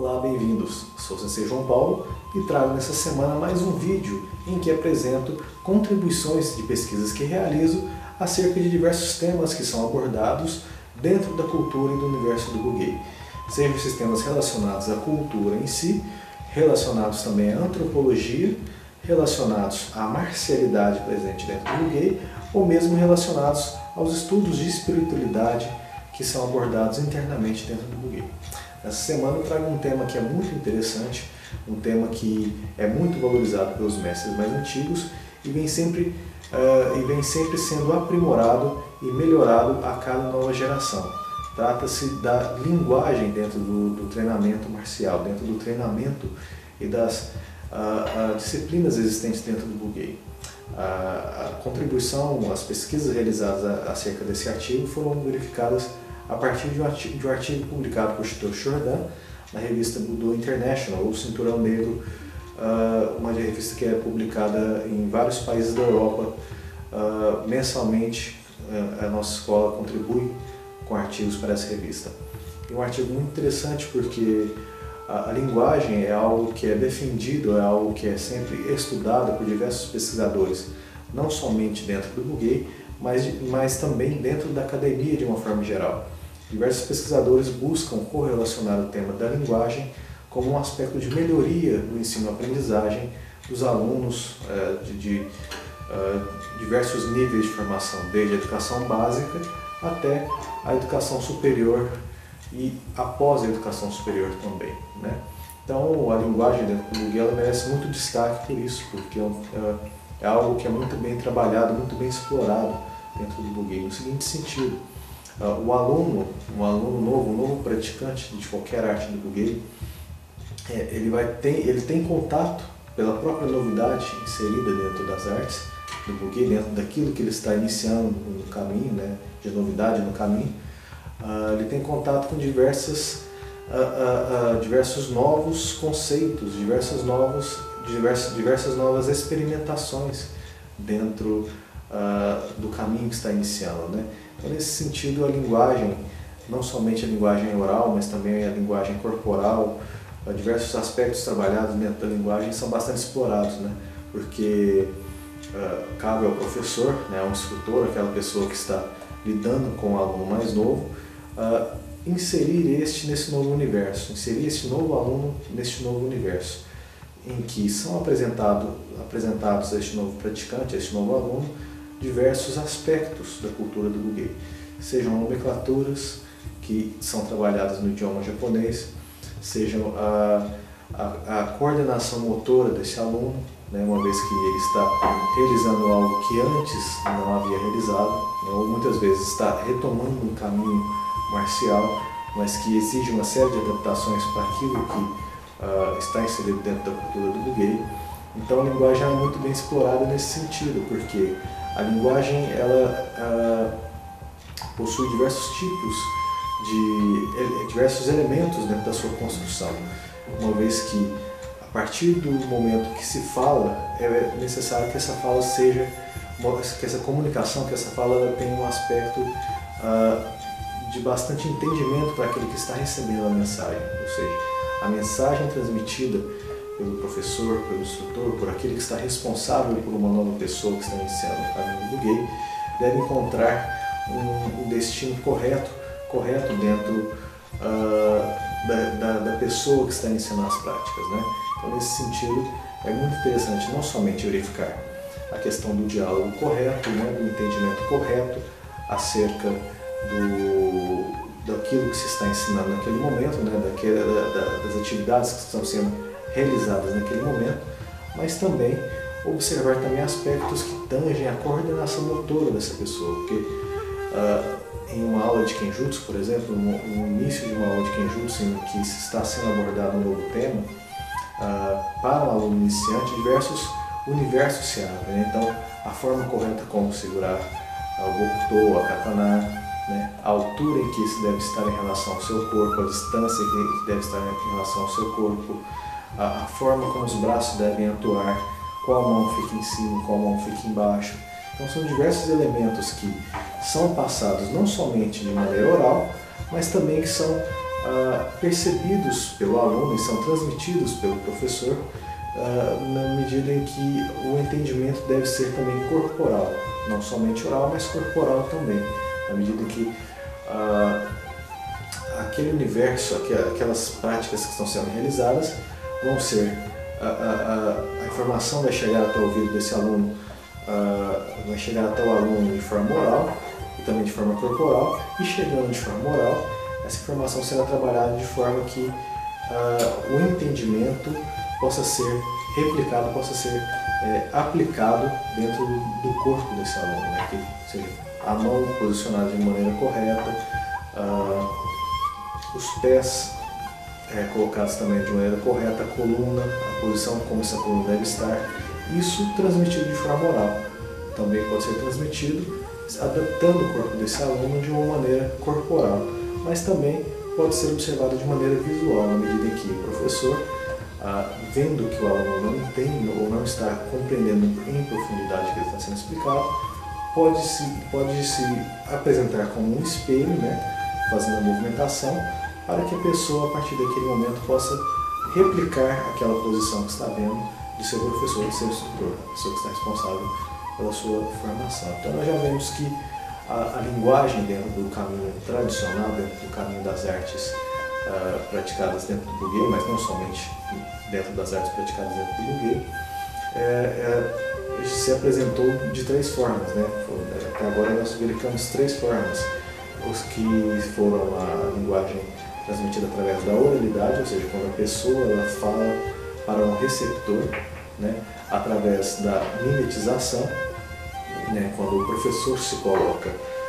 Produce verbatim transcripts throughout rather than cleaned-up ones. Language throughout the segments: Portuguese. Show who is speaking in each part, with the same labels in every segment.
Speaker 1: Olá, bem-vindos! Sou o Sensei João Paulo e trago nessa semana mais um vídeo em que apresento contribuições de pesquisas que realizo acerca de diversos temas que são abordados dentro da cultura e do universo do Bugey. Sejam esses temas relacionados à cultura em si, relacionados também à antropologia, relacionados à marcialidade presente dentro do Bugey, ou mesmo relacionados aos estudos de espiritualidade que são abordados internamente dentro do Bugey. Essa semana eu trago um tema que é muito interessante, um tema que é muito valorizado pelos mestres mais antigos e vem sempre, uh, e vem sempre sendo aprimorado e melhorado a cada nova geração. Trata-se da linguagem dentro do, do treinamento marcial, dentro do treinamento e das uh, uh, disciplinas existentes dentro do Bugey. A, a contribuição, as pesquisas realizadas acerca desse artigo foram verificadas a partir de um artigo, de um artigo publicado por Shito Shordan na revista Budo International, ou Cinturão Negro, uma revista que é publicada em vários países da Europa. Mensalmente, a nossa escola contribui com artigos para essa revista. É um artigo muito interessante porque a, a linguagem é algo que é defendido, é algo que é sempre estudado por diversos pesquisadores, não somente dentro do Bugey, mas, mas também dentro da academia de uma forma geral. Diversos pesquisadores buscam correlacionar o tema da linguagem como um aspecto de melhoria do ensino-aprendizagem dos alunos eh, de, de uh, diversos níveis de formação, desde a educação básica até a educação superior e após a educação superior também, né? Então, a linguagem dentro do Bugey ela merece muito destaque por isso, porque uh, é algo que é muito bem trabalhado, muito bem explorado dentro do Bugey, no seguinte sentido: uh, o aluno, um aluno novo, um novo praticante de qualquer arte do Bugey, é, ele, vai ter, ele tem contato pela própria novidade inserida dentro das artes do Bugey, dentro daquilo que ele está iniciando no caminho, né, de novidade no caminho. Uh, ele tem contato com diversas, uh, uh, uh, diversos novos conceitos, diversos novos, diversas, diversas novas experimentações dentro uh, do caminho que está iniciando, né? Então, nesse sentido, a linguagem, não somente a linguagem oral, mas também a linguagem corporal, uh, diversos aspectos trabalhados dentro da linguagem são bastante explorados, né? Porque uh, cabe ao professor, né, ao instrutor, aquela pessoa que está lidando com o aluno mais novo, uh, inserir este nesse novo universo, inserir este novo aluno neste novo universo, em que são apresentado, apresentados a este novo praticante, a este novo aluno, diversos aspectos da cultura do Bugey, sejam nomenclaturas que são trabalhadas no idioma japonês, sejam a, a, a coordenação motora desse aluno, né, uma vez que ele está realizando algo que antes não havia realizado, né, ou muitas vezes está retomando um caminho marcial, mas que exige uma série de adaptações para aquilo que uh, está inserido dentro da cultura do Bugey. Então a linguagem é muito bem explorada nesse sentido, porque a linguagem ela uh, possui diversos tipos de diversos elementos dentro da sua construção, uma vez que a partir do momento que se fala, é necessário que essa fala seja, que essa comunicação, que essa fala tenha um aspecto uh, de bastante entendimento para aquele que está recebendo a mensagem, ou seja, a mensagem transmitida pelo professor, pelo instrutor, por aquele que está responsável por uma nova pessoa que está iniciando o caminho do Bugey, deve encontrar um, um destino correto, correto dentro uh, da, da, da pessoa que está iniciando as práticas, né? Então, nesse sentido, é muito interessante não somente verificar a questão do diálogo correto, né, do entendimento correto acerca do, daquilo que se está ensinando naquele momento, né, daquele, da, da, das atividades que estão sendo realizadas naquele momento, mas também observar também aspectos que tangem a coordenação motora dessa pessoa, porque uh, em uma aula de Kenjutsu, por exemplo, no, no início de uma aula de Kenjutsu em que se está sendo abordado um novo tema, uh, para um aluno iniciante, diversos universos se abrem, né? Então, a forma correta como segurar o Gokuto, a Katana, né? A altura em que se deve estar em relação ao seu corpo, a distância que deve estar em relação ao seu corpo, a, a forma como os braços devem atuar, qual mão fica em cima, qual mão fica embaixo. Então são diversos elementos que são passados não somente de maneira oral, mas também que são ah, percebidos pelo aluno e são transmitidos pelo professor ah, na medida em que o entendimento deve ser também corporal, não somente oral, mas corporal também, na medida em que ah, aquele universo, aquelas práticas que estão sendo realizadas vão ser, a, a, a informação vai chegar até o ouvido desse aluno, a, vai chegar até o aluno de forma oral e também de forma corporal, e chegando de forma oral, essa informação será trabalhada de forma que a, o entendimento possa ser replicado, possa ser é, aplicado dentro do, do corpo desse aluno, né? Que seja a mão posicionada de maneira correta, a, os pés é, colocados também de maneira correta, a coluna, a posição como essa coluna deve estar, isso transmitido de forma oral. Também pode ser transmitido adaptando o corpo desse aluno de uma maneira corporal, mas também pode ser observado de maneira visual, na medida em que o professor, ah, vendo que o aluno não entende ou não está compreendendo em profundidade o que está sendo explicado, pode se, pode se apresentar como um espelho, né, fazendo a movimentação, para que a pessoa, a partir daquele momento, possa replicar aquela posição que está vendo de seu professor, de seu instrutor, a pessoa que está responsável pela sua formação. Então nós já vemos que a, a linguagem dentro do caminho tradicional, dentro do caminho das artes uh, praticadas dentro do buguê, mas não somente dentro das artes praticadas dentro do buguê, é, é, se apresentou de três formas, né? Até agora nós verificamos três formas. Os que foram a linguagem transmitida através da oralidade, ou seja, quando a pessoa ela fala para um receptor, né, através da mimetização, né, quando o professor se coloca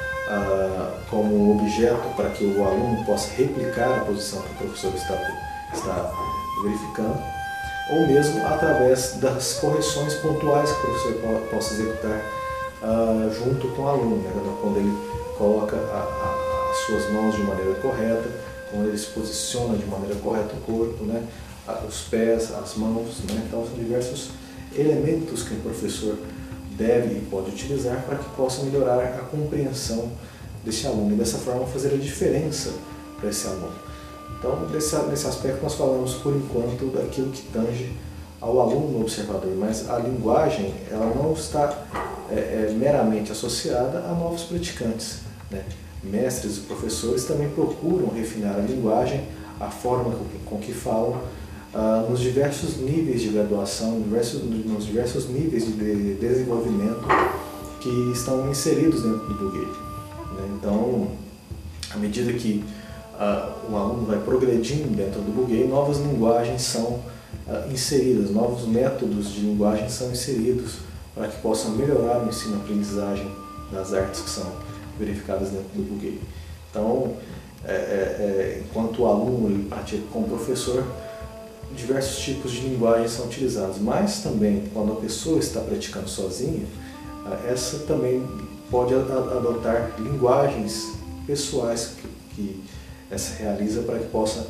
Speaker 1: ah, como objeto para que o aluno possa replicar a posição que o professor está, está verificando, ou mesmo através das correções pontuais que o professor possa executar ah, junto com o aluno, né, quando ele coloca a, a, as suas mãos de maneira correta, quando ele se posiciona de maneira correta o corpo, né, os pés, as mãos, né, então são diversos elementos que o professor deve e pode utilizar para que possa melhorar a compreensão desse aluno e dessa forma fazer a diferença para esse aluno. Então, desse, nesse aspecto nós falamos por enquanto daquilo que tange ao aluno observador, mas a linguagem ela não está é, é, meramente associada a novos praticantes, né? Mestres e professores também procuram refinar a linguagem, a forma com que, com que falam, ah, nos diversos níveis de graduação, diversos, nos diversos níveis de, de desenvolvimento que estão inseridos dentro do buguê, né? Então, à medida que ah, o aluno vai progredindo dentro do buguê, novas linguagens são ah, inseridas, novos métodos de linguagem são inseridos para que possam melhorar o ensino-aprendizagem das artes que são verificadas dentro do buguê. Então, é, é, enquanto o aluno ele pratica com o professor, diversos tipos de linguagens são utilizados, mas também quando a pessoa está praticando sozinha, essa também pode adotar linguagens pessoais que, que essa realiza para que possa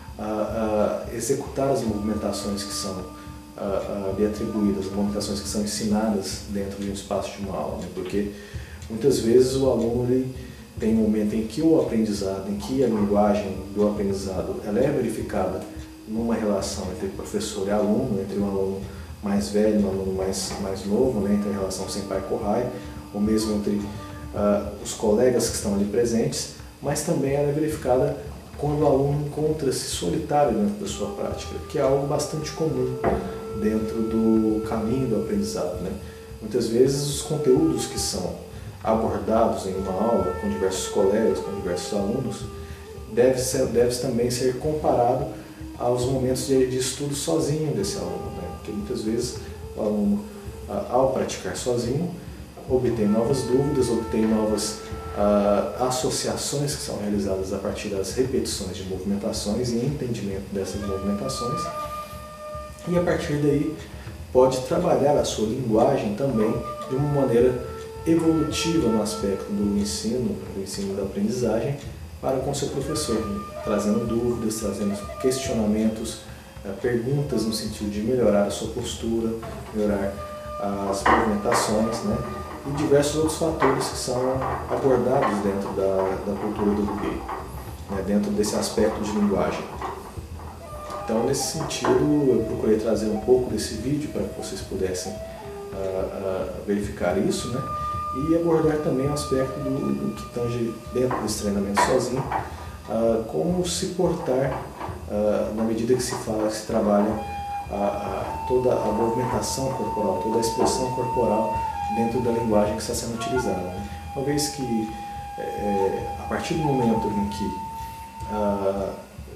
Speaker 1: a, a, executar as movimentações que são a, a, lhe atribuídas, as movimentações que são ensinadas dentro de um espaço de uma aula, né? Porque muitas vezes o aluno ele tem um momento em que o aprendizado, em que a linguagem do aprendizado ela é verificada numa relação entre professor e aluno, entre um aluno mais velho e um aluno mais, mais novo, né, entre a relação sem pai corrai, ou mesmo entre uh, os colegas que estão ali presentes, mas também ela é verificada quando o aluno encontra-se solitário dentro da sua prática, que é algo bastante comum dentro do caminho do aprendizado, né? Muitas vezes os conteúdos que são abordados em uma aula com diversos colegas, com diversos alunos, deve, ser, deve também ser comparado aos momentos de, de estudo sozinho desse aluno, né? Porque muitas vezes o aluno, ao praticar sozinho, obtém novas dúvidas, obtém novas uh, associações que são realizadas a partir das repetições de movimentações e entendimento dessas movimentações, e a partir daí pode trabalhar a sua linguagem também de uma maneira evolutiva no aspecto do ensino, do ensino da aprendizagem, para com seu professor, trazendo dúvidas, trazendo questionamentos, perguntas no sentido de melhorar a sua postura, melhorar as movimentações, né? E diversos outros fatores que são abordados dentro da, da cultura do buguê. né, dentro desse aspecto de linguagem. Então, nesse sentido, eu procurei trazer um pouco desse vídeo para que vocês pudessem uh, uh, verificar isso, né? E abordar também o aspecto do, do que tange dentro desse treinamento sozinho, uh, como se portar uh, na medida que se fala, que se trabalha a, a, toda a movimentação corporal, toda a expressão corporal dentro da linguagem que está sendo utilizada, né? Uma vez que, é, a partir do momento em que uh,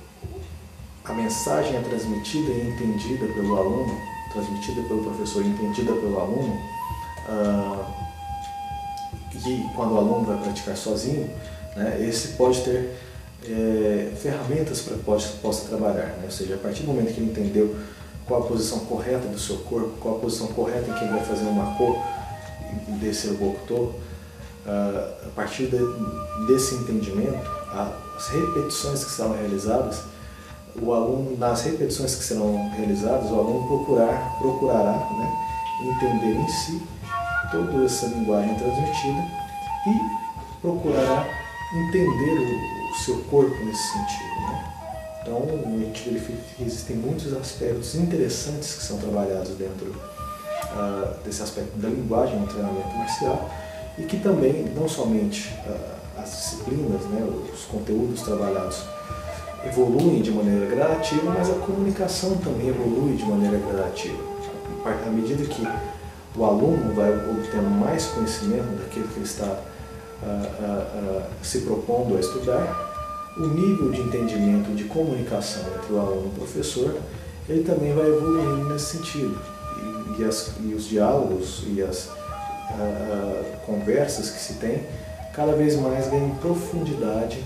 Speaker 1: a mensagem é transmitida e entendida pelo aluno, transmitida pelo professor e entendida pelo aluno, uh, e quando o aluno vai praticar sozinho, né, esse pode ter é, ferramentas para que possa trabalhar, né? Ou seja, a partir do momento que ele entendeu qual a posição correta do seu corpo, qual a posição correta em que ele vai fazer uma cor desse locutor, uh, a partir de, desse entendimento, as repetições que serão realizadas, o aluno, nas repetições que serão realizadas, o aluno procurar, procurará, né, entender em si toda essa linguagem transmitida e procurará entender o, o seu corpo nesse sentido, né? Então, a gente verifica que existem muitos aspectos interessantes que são trabalhados dentro uh, desse aspecto da linguagem no treinamento marcial e que também, não somente uh, as disciplinas, né, os conteúdos trabalhados evoluem de maneira gradativa, mas a comunicação também evolui de maneira gradativa. À medida que o aluno vai obtendo mais conhecimento daquilo que ele está uh, uh, uh, se propondo a estudar, o nível de entendimento, de comunicação entre o aluno e o professor, ele também vai evoluindo nesse sentido. E, e, as, e os diálogos e as uh, uh, conversas que se tem, cada vez mais ganham profundidade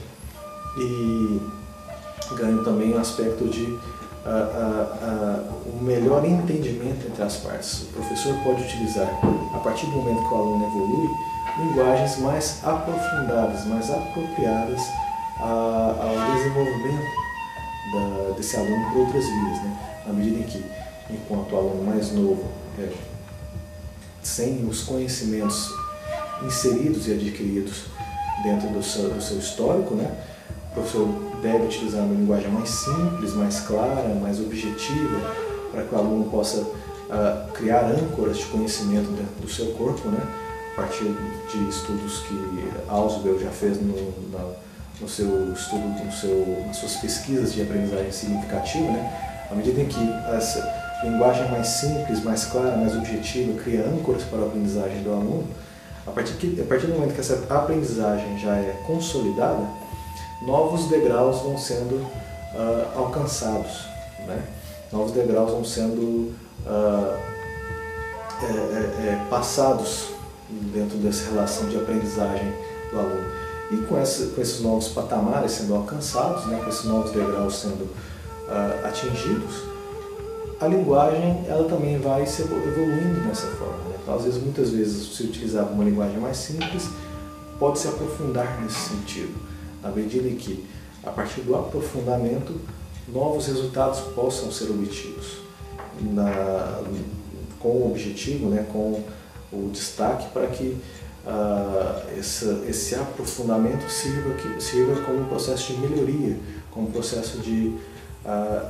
Speaker 1: e ganham também o aspecto de Uh, uh, uh, um melhor entendimento entre as partes. O professor pode utilizar, a partir do momento que o aluno evolui, linguagens mais aprofundadas, mais apropriadas a, ao desenvolvimento da, desse aluno por outras vias, né? Na medida em que, enquanto o aluno mais novo, é, sem os conhecimentos inseridos e adquiridos dentro do seu, do seu histórico, né, o professor deve utilizar uma linguagem mais simples, mais clara, mais objetiva, para que o aluno possa uh, criar âncoras de conhecimento dentro do seu corpo, né? A partir de estudos que Ausubel já fez no, na, no seu estudo, no seu, nas suas pesquisas de aprendizagem significativa, né? À medida em que essa linguagem mais simples, mais clara, mais objetiva cria âncoras para a aprendizagem do aluno, a partir, que, a partir do momento que essa aprendizagem já é consolidada, novos degraus vão sendo uh, alcançados, né? Novos degraus vão sendo uh, é, é, é, passados dentro dessa relação de aprendizagem do aluno. E com, essa, com esses novos patamares sendo alcançados, né, com esses novos degraus sendo uh, atingidos, a linguagem ela também vai se evoluindo dessa forma, né? Então, às vezes, muitas vezes, se utilizar uma linguagem mais simples, pode se aprofundar nesse sentido, na medida em que, a partir do aprofundamento, novos resultados possam ser obtidos, na, com o objetivo, né, com o destaque para que uh, esse, esse aprofundamento sirva, que, sirva como um processo de melhoria, como um processo de uh,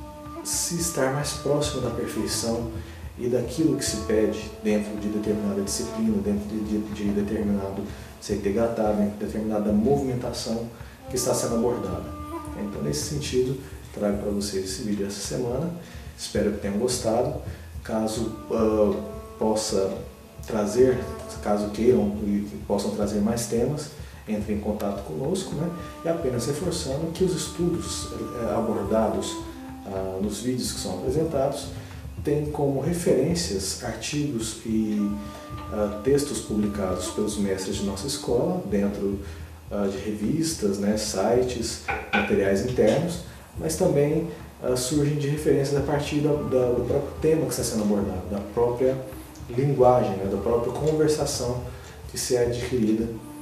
Speaker 1: se estar mais próximo da perfeição e daquilo que se pede dentro de determinada disciplina, dentro de, de, de determinado C T H T, dentro de determinada movimentação que está sendo abordada. Então, nesse sentido, trago para vocês esse vídeo essa semana. Espero que tenham gostado. Caso uh, possa trazer, caso queiram e possam trazer mais temas, entrem em contato conosco, né? E apenas reforçando que os estudos uh, abordados uh, nos vídeos que são apresentados têm como referências artigos e uh, textos publicados pelos mestres de nossa escola, dentro uh, de revistas, né, sites, materiais internos, mas também uh, surgem de referências a partir da, da, do próprio tema que está sendo abordado, da própria linguagem, né, da própria conversação que se é adquirida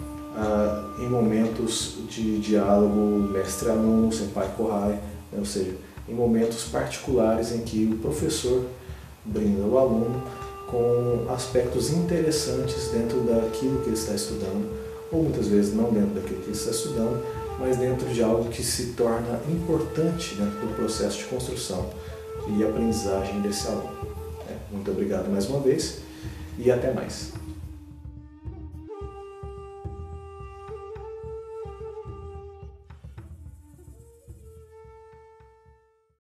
Speaker 1: uh, em momentos de diálogo mestre-aluno, senpai-kohai, né, ou seja, em momentos particulares em que o professor brinda ao aluno com aspectos interessantes dentro daquilo que ele está estudando, ou muitas vezes não dentro daquilo que ele está estudando, mas dentro de algo que se torna importante dentro do processo de construção e aprendizagem desse aluno. Muito obrigado mais uma vez e até mais.